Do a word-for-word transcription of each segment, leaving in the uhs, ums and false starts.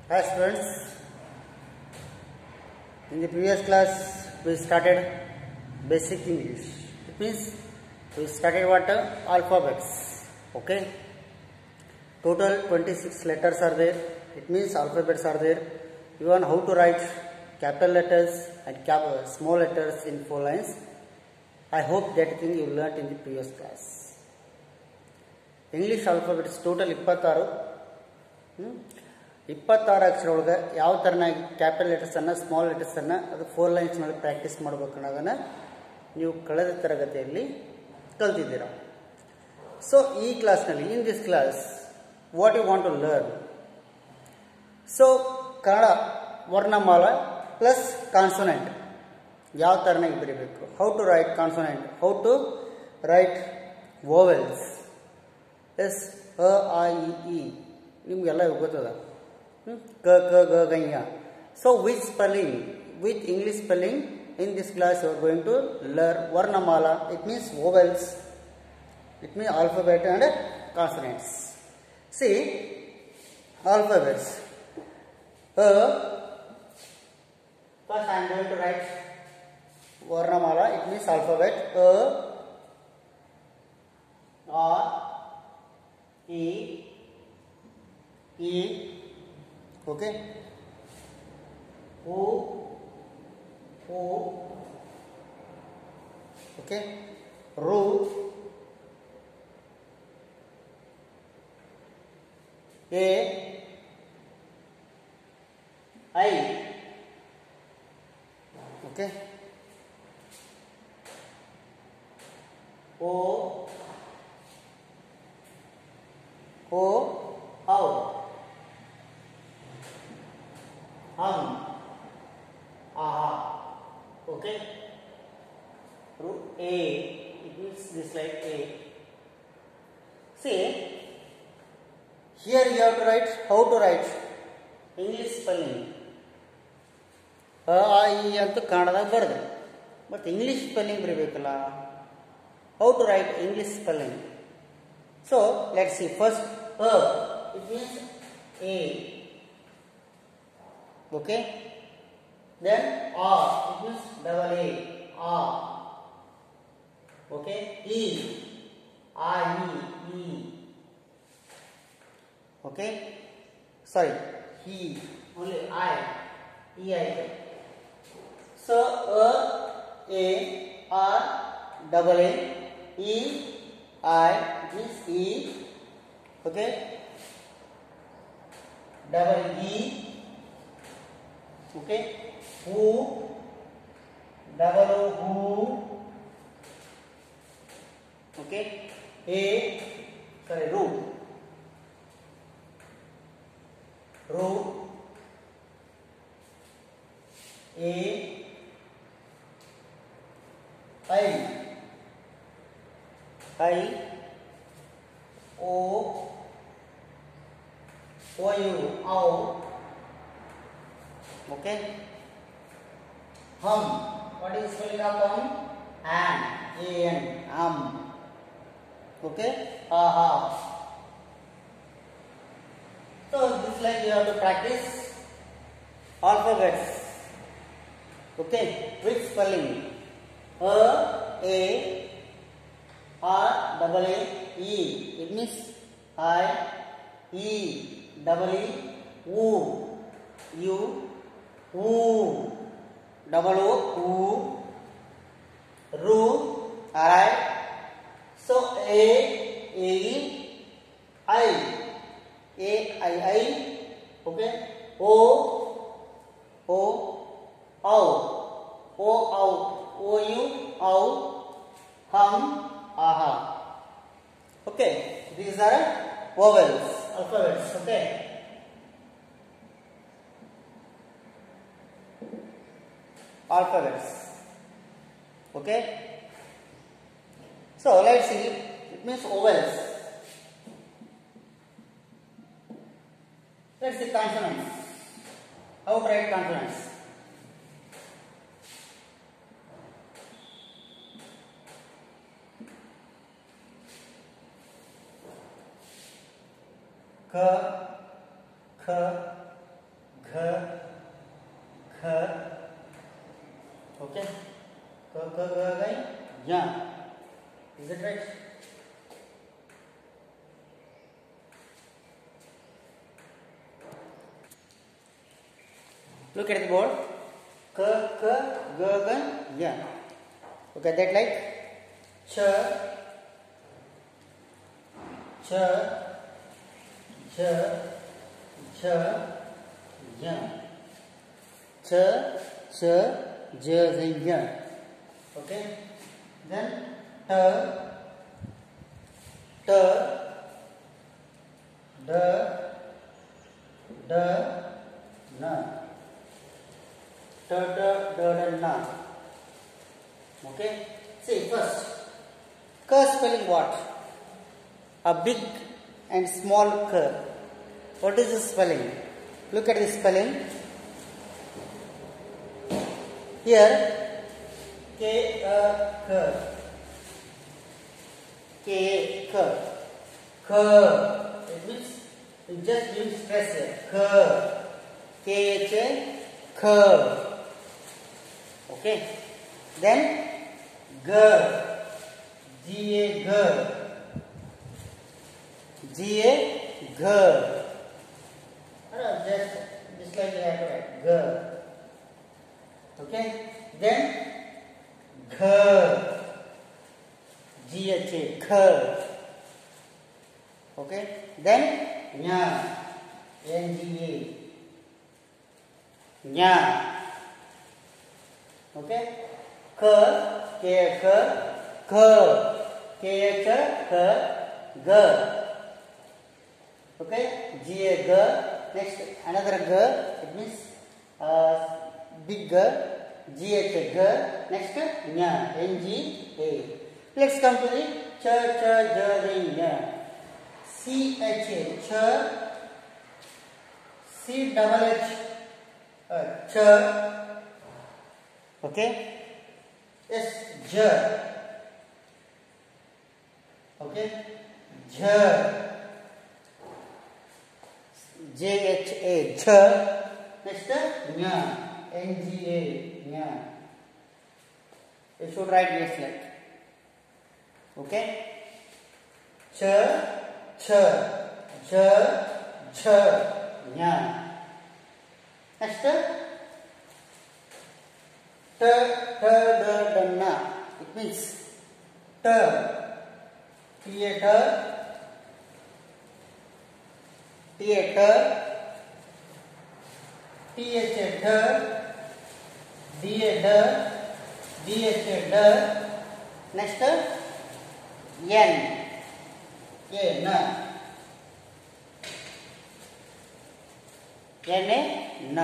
Hi students, in the previous class we started basic English. It means we started what? Alphabets. Okay. Total twenty-six letters are there. It means alphabets are there. You want how to write capital letters and cap small letters in four lines. I hope that thing you learnt in the previous class. English alphabets total ಇಪ್ಪತ್ತಾರು. ಇಪ್ಪತ್ತಾರು ಅಕ್ಷರ ಒಳಗೆ ಯಾವ ಥರನಾಗಿ capital ಲೆಟರ್ಸನ್ನು small ಲೆಟರ್ಸನ್ನು ಅದು four ಲೈನ್ಸ್ನಲ್ಲಿ practice ಮಾಡಬೇಕು ಅನ್ನೋದನ್ನು ನೀವು ಕಳೆದ ತರಗತಿಯಲ್ಲಿ ಕಲ್ತಿದ್ದೀರ. ಸೊ ಈ ಕ್ಲಾಸ್ನಲ್ಲಿ in this class what you want to learn. So Kannada ವರ್ಣಮಾಲ ಪ್ಲಸ್ ಕಾನ್ಸೊನೆಂಟ್ ಯಾವ ಥರನಾಗಿ ಬರೀಬೇಕು, how to write consonant, how to write vowels, as ಅ ಆ ಇ ಈ ನಿಮಗೆಲ್ಲ ಗೊತ್ತದ. ಕ ಕ ಗ ಗಯ್ಯ. So which spelling, with English spelling in this class you are going to learn varnamala. It means vowels, it means alphabet and consonants. See alphabets. A, first I am going to write varnamala. It means alphabet. A, R, E, E, okay, O, O, okay, Ru, A, I, okay, O, O, Au, Hum, Aha. Okay, root A, it means this like A. See, here you have to write, how to write English spelling. A, I, E ಅಂತ ಕನ್ನಡದಾಗ ಬರೆದೆ, but English spelling ಬರೀಬೇಕಲ್ಲ. How to write English spelling. So let see first ಅ, it means A, okay. Then R, it means double A, R, okay. E, I, E, E, okay. Sorry, E, only I, E, I. So A, A, R, double A, E, I, this E, okay. Double E, okay. Who, double O, who, okay. A, sorry, ru, ru, A, I, I, O, O, U, ow, okay. Hum, what is spelling of hum? An, A N, um, okay. Aha. So this like you have to practice alphabets, okay, with spelling. A, A, R, double A, E, it means I, E, double E, U, U, U, double O, U, Ru, alright. So A, A, I, A, I, I, okay. O, O, Au, O, Au, O, U, Au, Hum, Aha. Okay, these are vowels, alphabets, okay. Alphabets, okay. So let's see, it means vowels. Let's see consonants. How to write consonants. K, K, घ ख okay क क ग गई या is it right look at the board क क ग ग या okay that like ch ch ch ch ya ch ch j ya okay then t t d d na t t d d na okay see first k spelling what a big and small k what is the spelling look at the spelling here k a k k k k it means you just give stress here k k h a k okay then g g a g g a g just just like that right g okay then gh g h a gh okay then nya n g a nya okay k k k k k h k g okay g a g next another g it means uh, big g g h g next nya n g a let's come to the ch ch j j nya c h a ch c double h uh, ch okay s j okay j j h a j next nya n g a nya you should write this like okay ch ch j ch nya next t t d d na it means t t a t t a t t h a t d a d d h a d next n a n n a n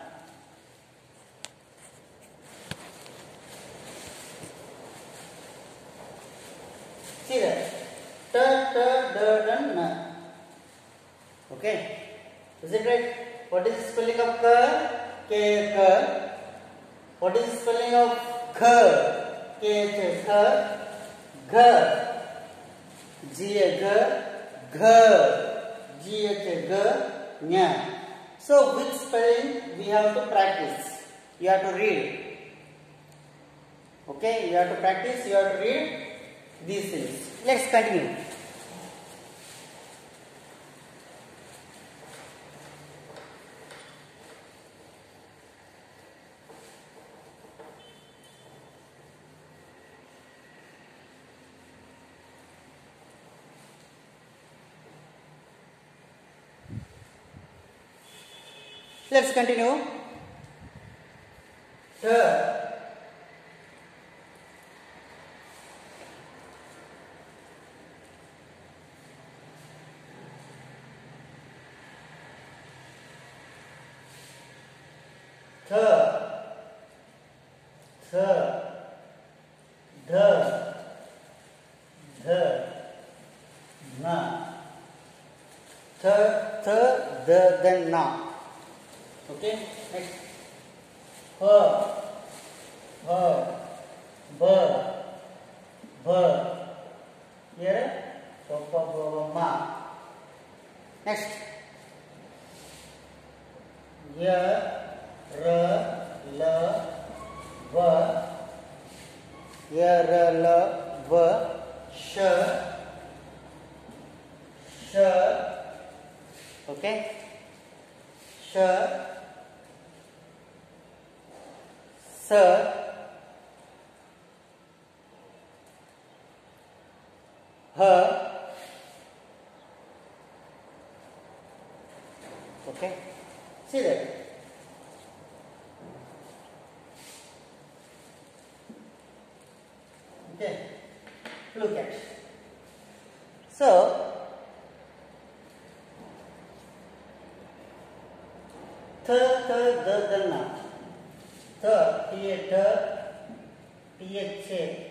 see that t t d d n okay is it right what is the spelling of k k k what is the spelling of kh k h k g g a g g g h a g nya so which spelling we have to practice you have to read okay you have to practice you have to read these things let's continue let's continue th th th ध ध na th th th then na okay next h h b b here so pa ma next g य र ल व य र ल व श श ओके श स ह okay see that okay look at so th th d d na th t th t h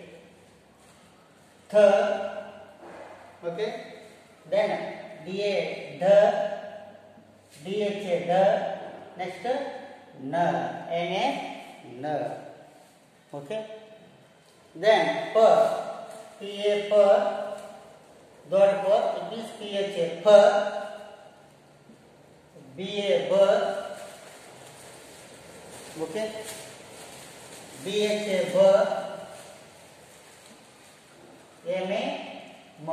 th okay then d a d d h d next n n a n okay then p p a p dot p it means p h a p b a b okay b h a b m a m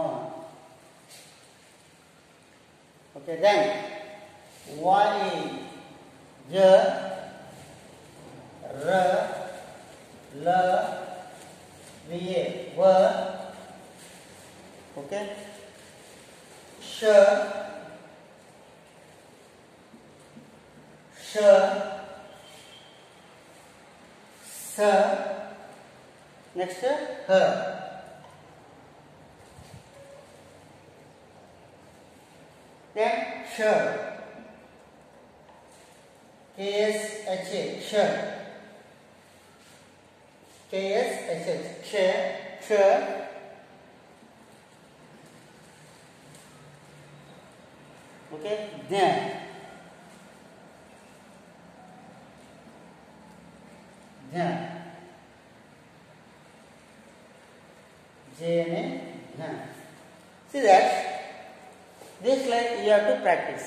okay then y j r l v a v okay sh sh s next h then sh k s h a sh k s h h sh sh okay then then j n a then see that this line you have to practice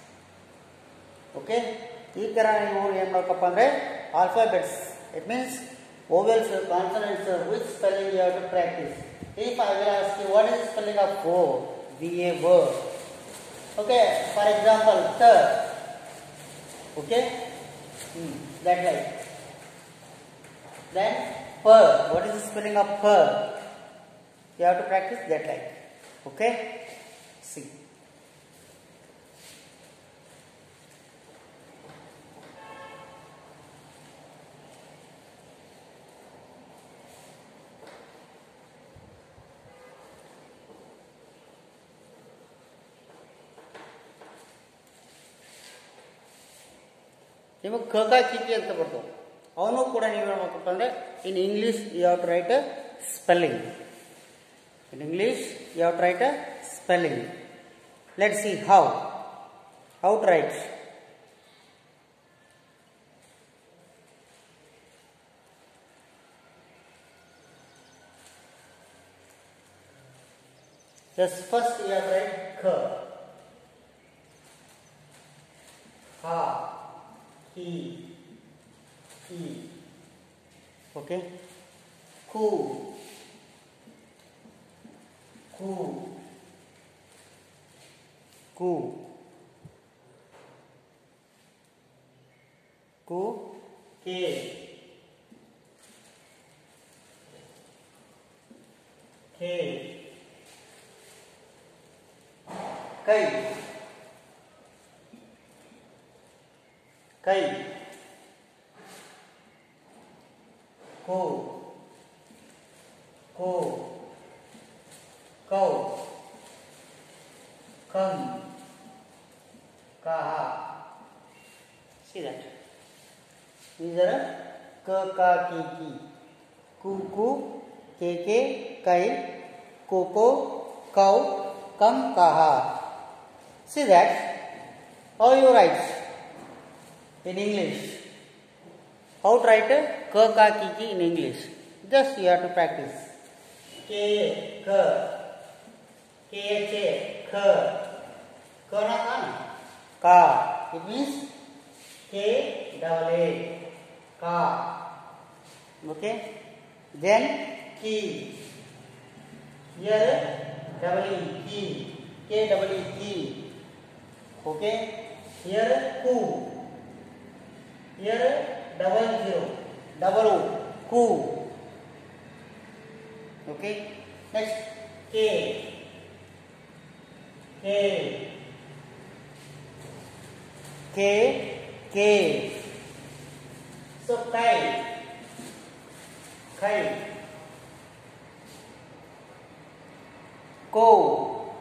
okay ಈ ತರ ನೀವು ಏನು ಮಾಡಬೇಕಪ್ಪ ಅಂದ್ರೆ alphabets it means vowels consonants which spelling you have to practice if I will ask you what is the spelling of o v a v okay for example th okay hmm. that like then p what is the spelling of p you have to practice that like okay see ನಿಮಗೆ ಕ ಕ ಕಿ ಕಿ ಅಂತ ಬರ್ತವೆ ಅವನು ಕೂಡ ನೀವು ಹೇಳ್ಬೇಕಪ್ಪ ಅಂದರೆ in English you have to write a spelling in English you have to write a spelling let see how how to write just first you have to write k ha he he okay ku ku ku ku ke ke kai kai ko ko kau kam kaha see that these are ka ka ki ki ku ku ke ke kai ko ko kau kam kaha see that how you write in English how to write ka ka ki ki in English just you have to practice ke ka ke che ka ka na ka na ka it means k K double A, ka. Okay. Then key. Here double E, key. K double E, key. Okay. Here ku. Here double zero, double O, ku. Okay. Next K. K. K. K. So kai. Kai. Ko.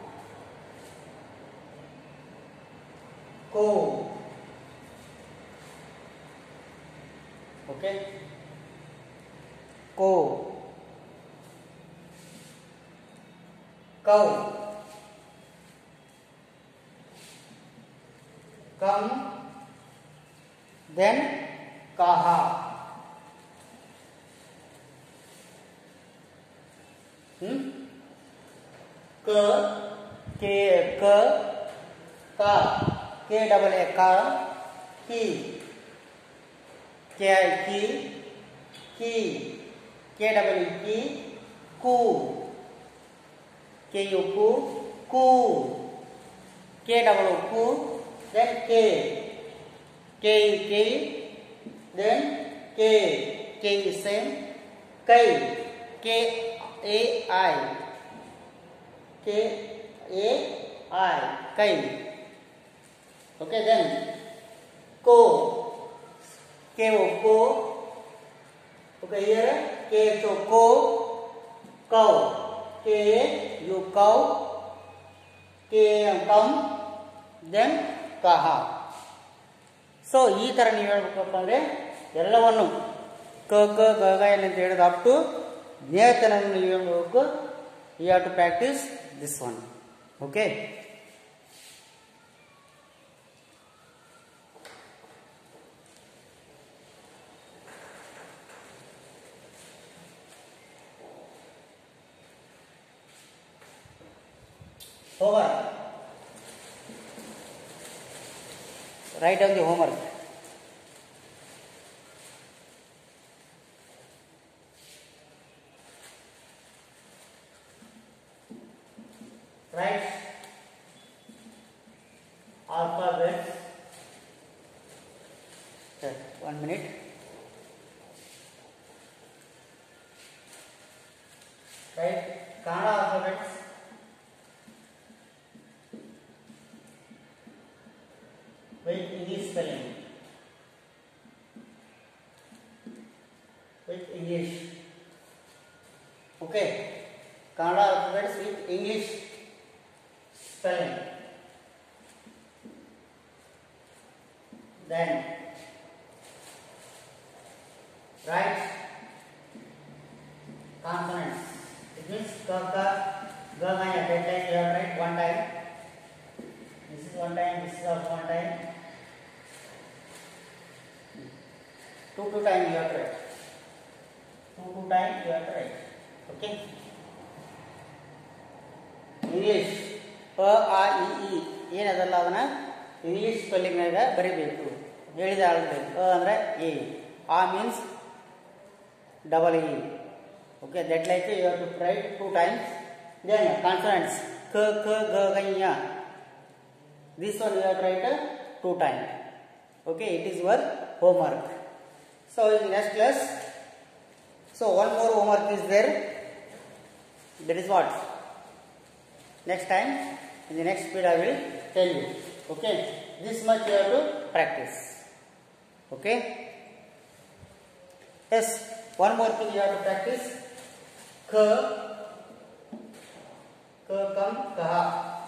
Ko. Okay. Ko. Câu. Come. Then kaha. Hmm? Cơ. K. Cơ. Ka. K double A, ka. Ki. K I ki. Ki. K double E, ki. Ku. K U ku. Ku. K double O, ku. Then K. K K. Then K. K is same. Kai. K A I. K A I. Kai. Okay, then ko. K O ko. Okay, here K so ko. Câu. K U câu. K come. Then kaha. So ಈ ಥರ ನೀವು ಹೇಳ್ಬೇಕಪ್ಪ ಅಂದರೆ ಎಲ್ಲವನ್ನು ಕ ಕ ಗ ಗ ಏನಂತ ಹೇಳಿದ ಅಪ್ ಟು ಜ್ಞೇಯತನವನ್ನು ನೀವು ಹೇಳ್ಬೇಕು. You have to practice this one. Okay. Homework. Write down the homework. Write alphabets. Okay, one minute. Write Kannada alphabets. With English spelling. With English. Okay. Kannada alphabets with English spelling. Then write consonants. It means ka ka ga ga ya. That time you have to write one time. This is one time. This is also one time. Two two time you have to write. Two two time you have to write. Okay. English. A A E E ಏನದಲ್ಲ ಅದನ್ನ English spelling ನಾಗ ಬರೀಬೇಕು. ಹೇಳಿದ ಆಳ್ಬೇಕು. ಅ ಅಂದ್ರೆ A. ಆ means double E. Okay, that like you have to write two times. Then consonants. K K G G ñ. This one you have to write two times. Okay, it is your homework. So in next class, so one more homework is there. That is what? Next time, in the next period I will tell you. Okay, this much you have to practice. Okay. Yes, one more thing you have to practice. K, K kam kaha.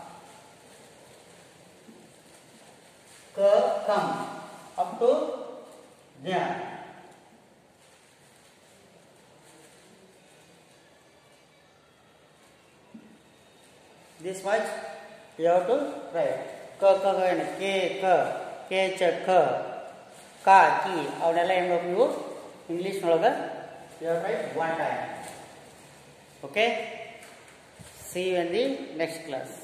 K kam up to nya. This much you have to write. K K K K K K Ch K Ka Ki ಅವನ್ನೆಲ್ಲ ಏನು ಮಾಡಬೇಕು ನೀವು English ನೊಳಗೆ you have to write one time. Okay, see you in the next class.